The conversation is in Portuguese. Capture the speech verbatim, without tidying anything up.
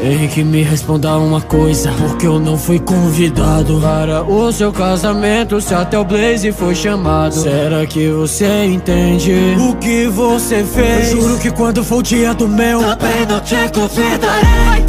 Henrique, me responda uma coisa, porque eu não fui convidado para o seu casamento, se até o Blaze foi chamado. Será que você entende o que você fez? Eu juro que quando for o dia do meu, também não te convidarei.